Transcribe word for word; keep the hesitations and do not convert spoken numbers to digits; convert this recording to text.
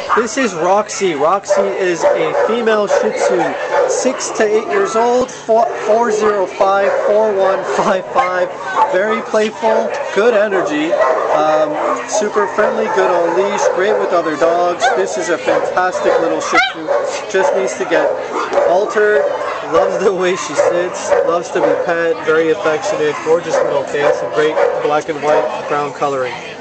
This is Roxy. Roxy is a female Shih Tzu, six to eight years old, four zero five, four one five five. Very playful, good energy, um, super friendly, good on leash, great with other dogs. This is a fantastic little Shih Tzu. Just needs to get altered. Loves the way she sits, loves to be pet, very affectionate, gorgeous little case, and great black and white brown coloring.